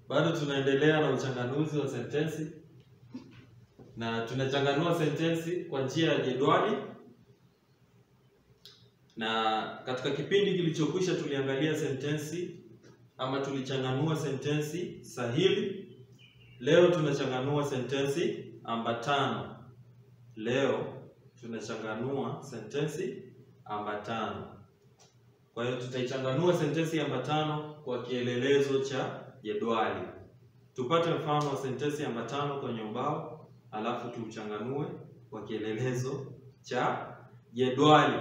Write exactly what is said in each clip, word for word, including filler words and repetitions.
Bado tunaendelea na uchanganuzi wa sentensi, na tunachanganua sentensi kwa njia ya jedwali. Na katika kipindi kilichokwisha tuliangalia sentensi ama tulichanganua sentensi sahili. Leo tunachanganua sentensi ambatano. Leo tunachanganua sentensi ambatano. Kwa hiyo tutaichanganua sentensi ambatano kwa kielelezo cha jedwali. Tupate mfano wa sentensi ambatano kwenye ubao, alafu tuuchanganue kwa kielelezo cha jedwali.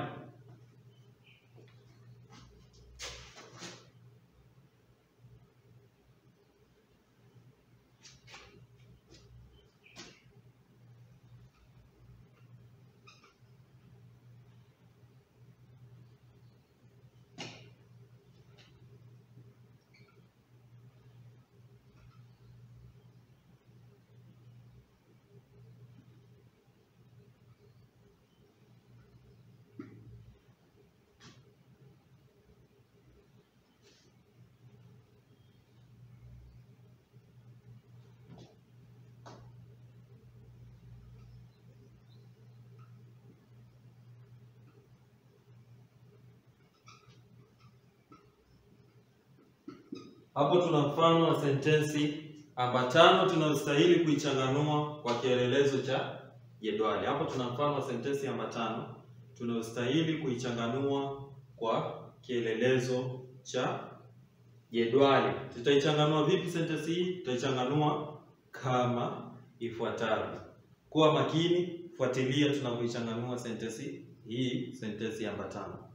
Hapo tuna mfano wa sentensi ambatano tunayostahili kuichanganua kwa kielelezo cha jedwali. Hapo tuna mfano wa sentensi ambatano tunayostahili kuichanganua kwa kielelezo cha jedwali. Tutaichanganua vipi sentensi hii? Tutaichanganua kama ifuatavyo. Kuwa makini, fuatilia tunapoichanganua sentensi hii, sentensi ambatano.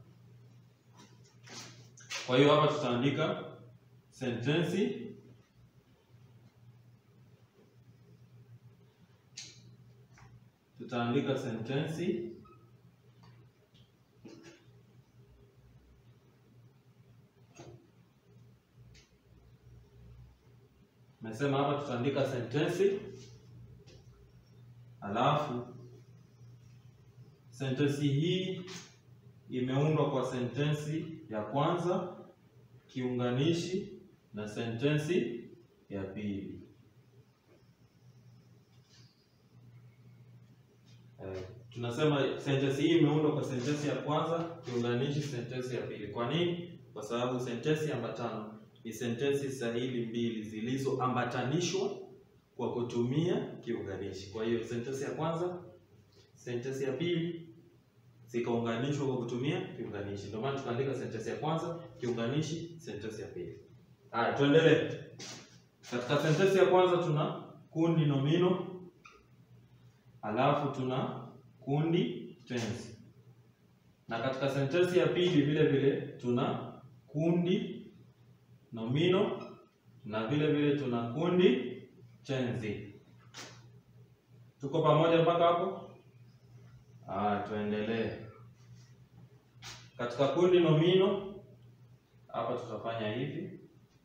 Kwa hiyo hapa tutaandika sentensi tutaandika sentensi Nasema hapa tutaandika sentensi, alafu sentensi hii imeundwa kwa sentensi ya kwanza, kiunganishi na sentensi ya pili. Eh, tunasema sentensi hii imeundwa kwa sentensi ya kwanza, kiunganishi, sentensi ya pili. Kwa nini? Kwa sababu sentensi ambatano ni sentensi sahili mbili zilizoambatanishwa kwa kutumia kiunganishi. Kwa hiyo sentensi ya kwanza, sentensi ya pili zikaunganishwa kwa kutumia kiunganishi. Ndio maana tukaandika sentensi ya kwanza, kiunganishi, sentensi ya pili. Haya, tuendelee. Katika sentensi ya kwanza tuna kundi nomino, alafu tuna kundi tenzi. Na katika sentensi ya pili vile vile tuna kundi nomino na vile vile tuna kundi tenzi. Tuko pamoja mpaka hapo? Ah, tuendelee. Katika kundi nomino hapa tutafanya hivi.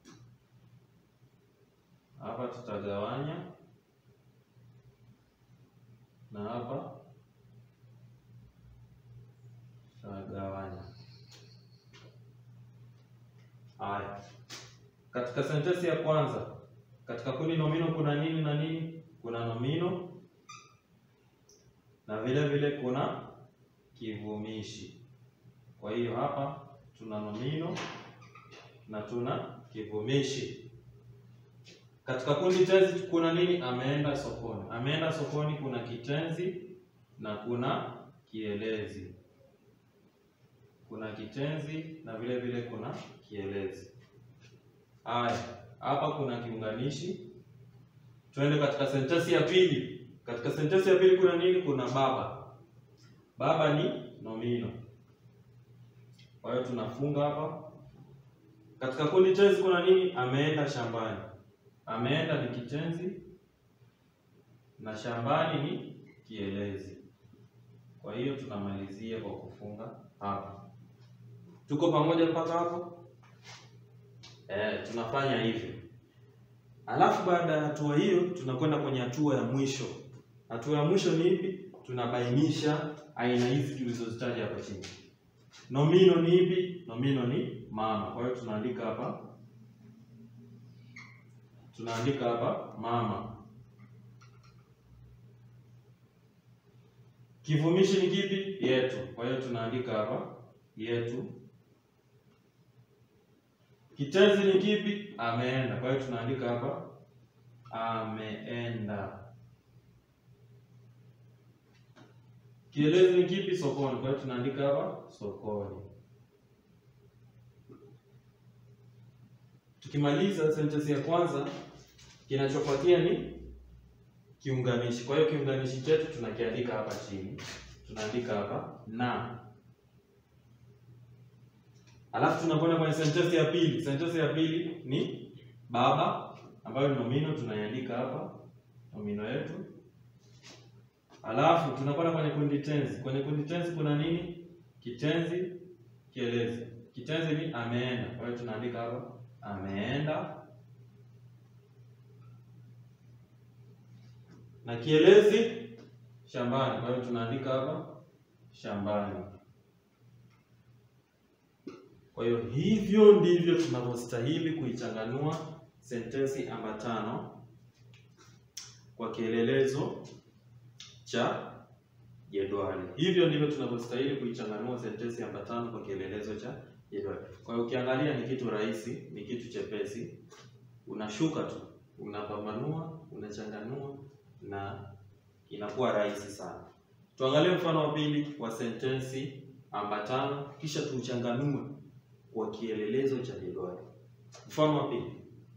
Hapa tutagawanya na hapa tutagawanya. Haya. Katika sentensi ya kwanza, katika kundi nomino kuna nini na nini? Kuna nomino na vile vile kuna kivumishi. Kwa hiyo hapa tuna nomino na tuna kivumishi. Katika kundi tenzi kuna nini? Ameenda sokoni. Ameenda sokoni kuna kitenzi na kuna kielezi. Kuna kitenzi na vile vile kuna kielezi. Haya, hapa kuna kiunganishi. Tuende katika sentensi ya pili. Katika sentensi ya pili kuna nini? Kuna baba. Baba ni nomino. Kwa hiyo tunafunga hapa. Katika kundi tenzi kuna nini? Ameenda shambani. Ameenda ni kitenzi na shambani ni kielezi. Kwa hiyo tunamalizia kwa kufunga hapa. Tuko pamoja mpaka hapo? Eh, tunafanya hivyo. Alafu baada ya hatua hiyo tunakwenda kwenye hatua ya mwisho. Hatua ya mwisho ni ipi? Tunabainisha aina hizi tulizozitaja hapa chini. Nomino ni ipi? Nomino ni mama. Kwa hiyo tunaandika hapa tunaandika hapa mama. Kivumishi ni kipi? Yetu. Kwa hiyo tunaandika hapa yetu. Kitenzi ni kipi? Ameenda. Kwa hiyo tunaandika hapa ameenda. Kielezi ni kipi? Sokoni. Kwa hiyo tunaandika hapa sokoni. Tukimaliza sentensi ya kwanza, kinachofuatia ni kiunganishi. Kwa hiyo kiunganishi chetu tunakiandika hapa chini. Tunaandika hapa na. Alafu tunakwenda kwenye sentensi ya pili. Sentensi ya pili ni baba, ambayo ni nomino, tunaiandika hapa nomino yetu. Alafu tunakwenda kwenye kundi tenzi. Kwenye kundi tenzi kuna nini? Kitenzi, kielezi. Kitenzi ni ameenda. Kwa hiyo tunaandika hapa ameenda. Na kielezi shambani. Kwa hiyo tunaandika hapa shambani. Kwa hiyo hivyo ndivyo tunavyostahili kuichanganua sentensi ambatano kwa kielelezo cha jedwali. Hivyo ndivyo tunavyostahili kuichanganua sentensi ambatano kwa kielelezo cha jedwali. Kwa hiyo ukiangalia ni kitu rahisi, ni kitu chepesi. Unashuka tu, unapambanua, unachanganua na inakuwa rahisi sana. Tuangalie mfano wa pili wa sentensi ambatano kisha tuchanganue kwa kielelezo cha jedwali. Mfano wa pili.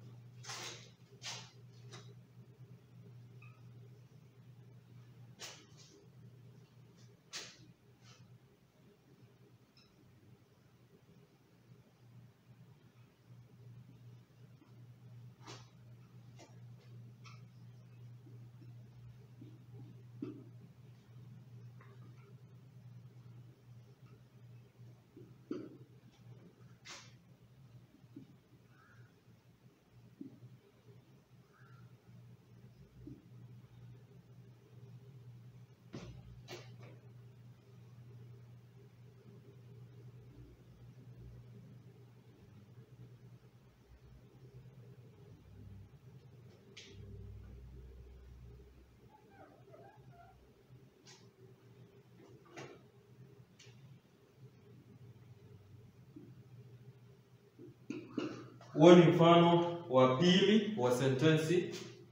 Huo ni mfano wa pili wa sentensi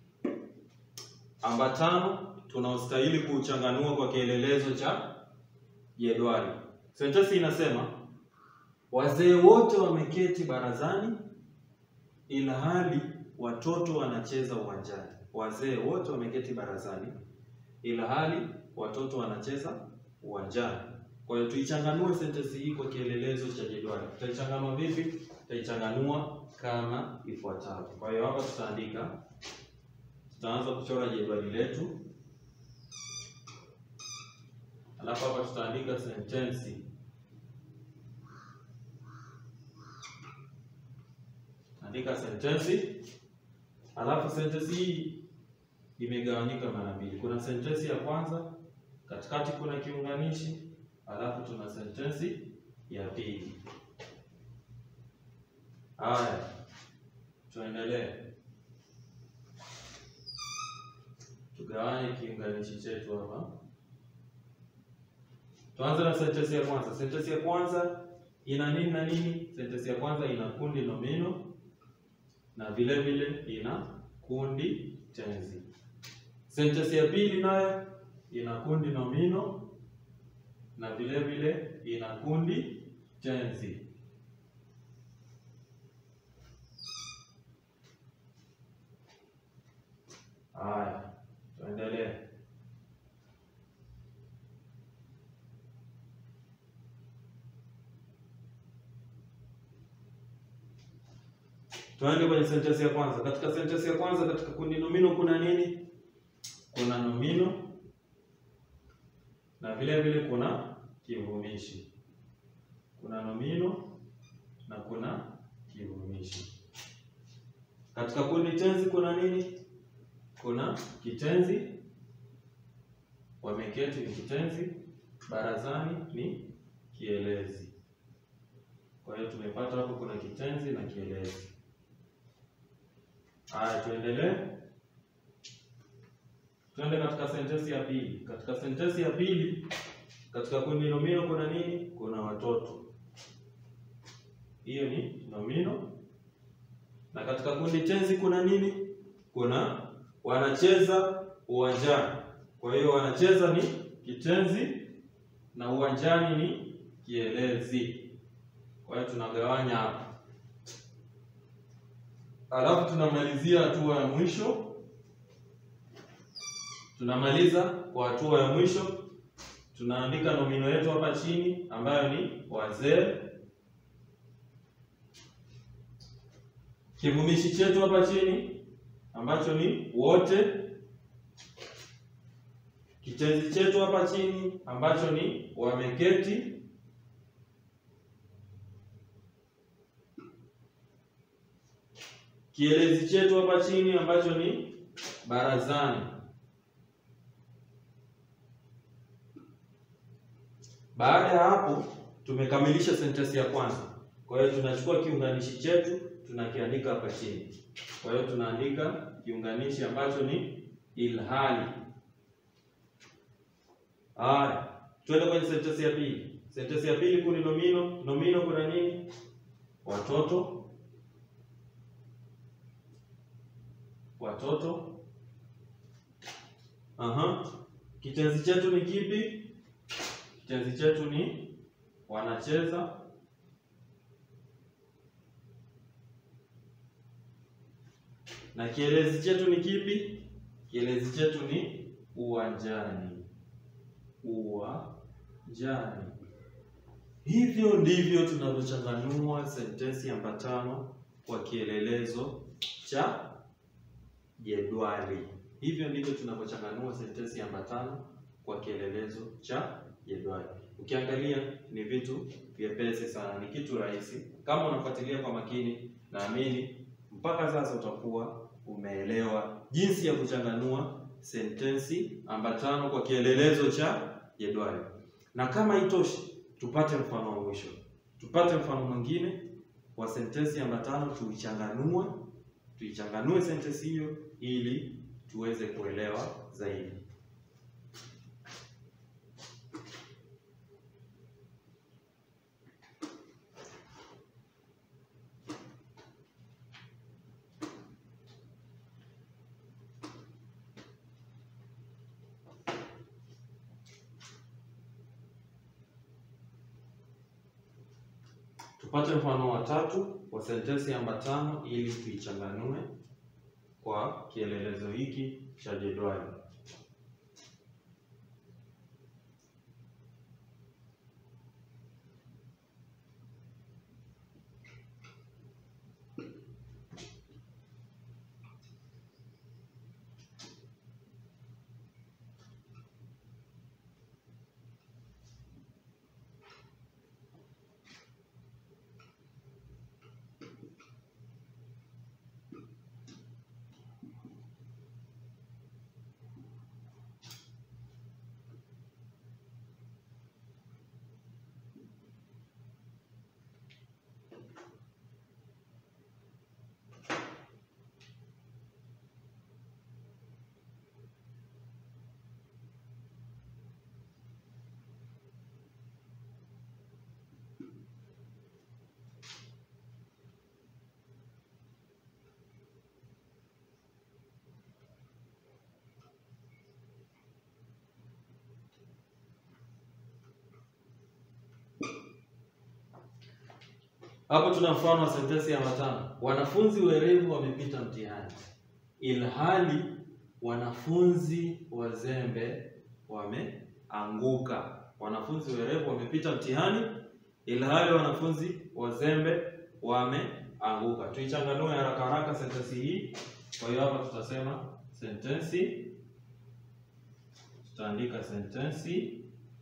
ambatano tunaostahili kuchanganua kwa kielelezo cha jedwali. Sentensi inasema wazee wote wameketi barazani ila hali watoto wanacheza uwanjani. Wazee wote wameketi barazani ila hali watoto wanacheza uwanjani. Kwa hiyo tuichanganue sentensi hii kwa kielelezo cha jedwali. Tutaichanganua vipi? Tutaichanganua kama ifuatavyo. Kwa hiyo hapa tutaandika, tutaanza kuchora jedwali letu. Alafu hapa tutaandika sentensi. Andika sentensi. Alafu sentensi hii imegawanyika mara mbili. Kuna sentensi ya kwanza, katikati kuna kiunganishi, alafu tuna sentensi ya pili. Haya, tuendelee. Tugawanye kiunganishi chetu hapa. Tuanze na sentensi ya kwanza. Sentensi ya kwanza ina nini na nini? Sentensi ya kwanza ina kundi nomino na vile vile ina kundi tenzi. Sentensi ya pili nayo ina kundi nomino na vile vile ina kundi tenzi. Haya, tuendelee. Tuende kwenye sentensi ya kwanza. Katika sentensi ya kwanza katika kundi nomino kuna nini? Kuna nomino na vile vile kuna kivumishi. Kuna nomino na kuna kivumishi. Katika kundi tenzi kuna nini? Kuna kitenzi, wameketi ni kitenzi, barazani ni kielezi. Kwa hiyo tumepata hapo kuna kitenzi na kielezi. Haya, tuendelee. Tuende katika sentensi ya pili. Katika sentensi ya pili, katika kundi nomino kuna nini? Kuna watoto. Hiyo ni nomino. Na katika kundi tenzi kuna nini? Kuna wanacheza uwanjani. Kwa hiyo wanacheza ni kitenzi na uwanjani ni kielezi. Kwa hiyo tunagawanya hapa. Alafu tunamalizia hatua ya mwisho. Tunamaliza kwa hatua ya mwisho. Tunaandika nomino yetu hapa chini ambayo ni wazee. Kivumishi chetu hapa chini ambacho ni wote. Kitenzi chetu hapa chini ambacho ni wameketi. Kielezi chetu hapa chini ambacho ni barazani. Baada ya hapo tumekamilisha sentensi ya kwanza. Kwa hiyo tunachukua kiunganishi chetu tunakiandika hapa chini. Kwa hiyo tunaandika kiunganishi ambacho ni ilhali. Haya, twende kwenye sentensi ya pili. Sentensi ya pili kuna nomino. Nomino kuna nini? Watoto. Watoto. Aha. Kitenzi chetu ni kipi? Kitenzi chetu ni wanacheza. Na kielezi chetu ni kipi? Kielezi chetu ni uwanjani. Uwanjani. Hivyo ndivyo tunavyochanganua sentensi ambatano kwa kielelezo cha jedwali. Hivyo ndivyo tunavyochanganua sentensi ambatano kwa kielelezo cha jedwali. Ukiangalia ni vitu vyepesi sana, ni kitu rahisi. Kama unafuatilia kwa makini, naamini mpaka sasa utakuwa umeelewa jinsi ya kuchanganua sentensi ambatano kwa kielelezo cha jedwali. Na kama itoshi, tupate mfano wa mwisho. Tupate mfano mwingine wa sentensi ambatano tuichanganue, tuichanganue sentensi hiyo ili tuweze kuelewa zaidi. Tupate mfano wa tatu wa sentensi ambatano ili tuichanganue kwa kielelezo hiki cha jedwali. Hapo tuna mfano wa sentensi ya matano. Wanafunzi werevu wamepita mtihani, ilhali wanafunzi wazembe wameanguka. Wanafunzi werevu wamepita mtihani, ilhali wanafunzi wazembe wameanguka. Tuichanganue haraka haraka sentensi hii. Kwa hiyo hapa tutasema sentensi, tutaandika sentensi,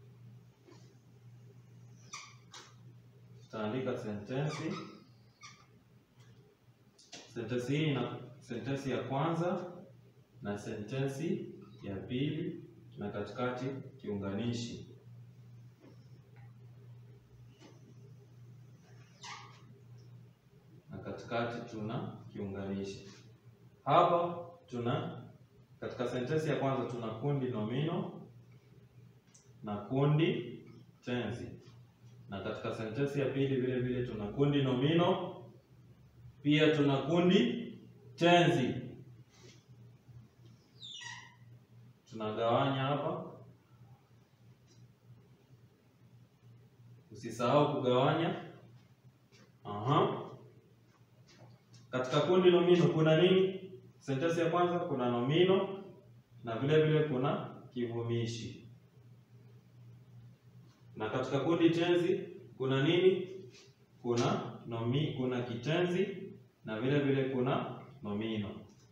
tutaandika sentensi. Sentensi hii na sentensi ya kwanza na sentensi ya pili, na katikati kiunganishi. Na katikati tuna kiunganishi. hapa tuna katika sentensi ya kwanza tuna kundi nomino na kundi tenzi, na katika sentensi ya pili vile vile tuna kundi nomino pia tuna kundi tenzi. Tunagawanya hapa, usisahau kugawanya. Aha. Katika kundi nomino kuna nini? Sentensi ya kwanza kuna nomino na vile vile kuna kivumishi. Na katika kundi tenzi kuna nini? Kuna nomi, kuna kitenzi na vile vile kuna nomino.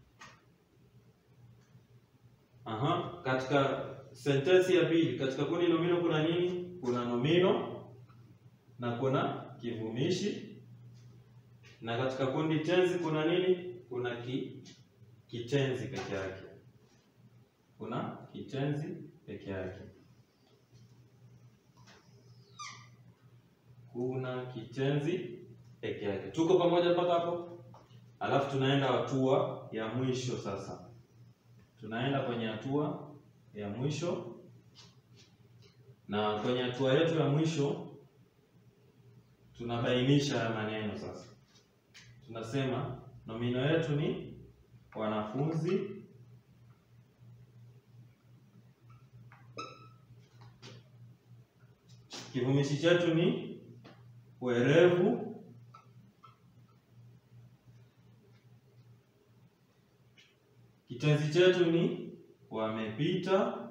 Aha, katika sentensi ya pili katika kundi nomino kuna nini? Kuna nomino na kuna kivumishi. Na katika kundi tenzi kuna nini? Kuna ki, kitenzi peke yake. Kuna kitenzi peke yake. Kuna kitenzi peke yake. Tuko pamoja mpaka hapo? Alafu tunaenda hatua ya mwisho sasa. Tunaenda kwenye hatua ya mwisho. Na kwenye hatua yetu ya mwisho tunabainisha ya maneno sasa. Tunasema nomino yetu ni wanafunzi, kivumishi chetu ni werevu, kitenzi chetu ni wamepita,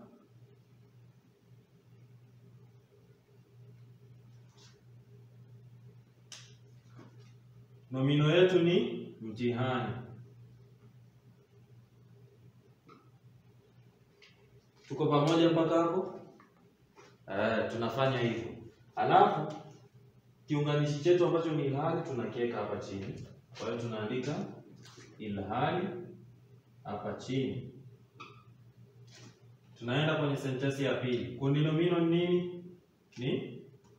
nomino yetu ni mtihani. Tuko pamoja mpaka hapo? Eh, tunafanya hivyo. Alafu kiunganishi chetu ambacho ni ilhali tunakiweka hapa chini. Kwa hiyo tunaandika ilhali hapa chini. Tunaenda kwenye sentensi ya pili. Kundi nomino ni nini? Ni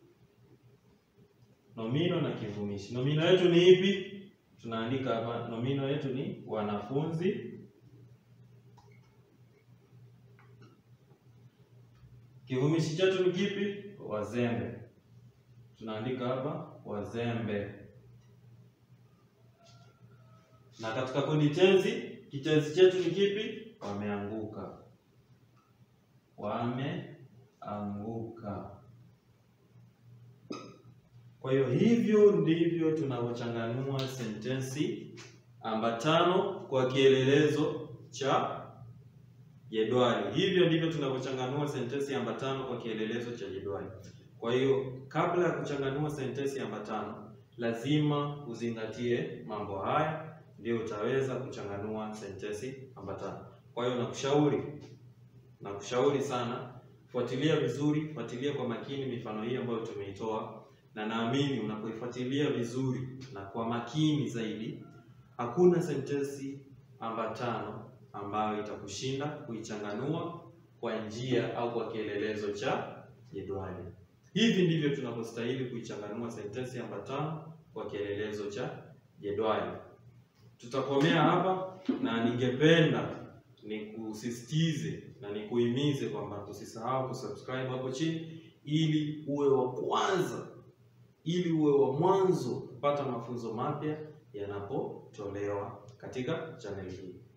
nomino na kivumishi. Nomino yetu ni ipi? Tunaandika hapa nomino yetu ni wanafunzi. Kivumishi chetu ni kipi? Wazembe. Tunaandika hapa wazembe. Na katika kundi tenzi, kitenzi chetu ni kipi? Wameanguka. Wameanguka. Kwa hiyo hivyo ndivyo tunavyochanganua sentensi ambatano kwa kielelezo cha jedwali. Hivyo ndivyo tunavyochanganua sentensi ambatano kwa kielelezo cha jedwali. Kwa hiyo kabla ya kuchanganua sentensi ambatano lazima uzingatie mambo haya, ndio utaweza kuchanganua sentensi ambatano. Kwa hiyo nakushauri nakushauri sana, fuatilia vizuri, fuatilia kwa makini mifano hii ambayo tumeitoa, na naamini unapoifuatilia vizuri na kwa makini zaidi, hakuna sentensi ambatano ambayo itakushinda kuichanganua kwa njia au kwa kielelezo cha jedwali. Hivi ndivyo tunavyostahili kuichanganua sentensi ambatano kwa kielelezo cha jedwali. Tutakomea hapa, na ningependa nikusisitize na nikuhimize kwamba usisahau kusubscribe hapo chini ili uwe wa kwanza, ili uwe wa mwanzo kupata mafunzo mapya yanapotolewa katika channel hii.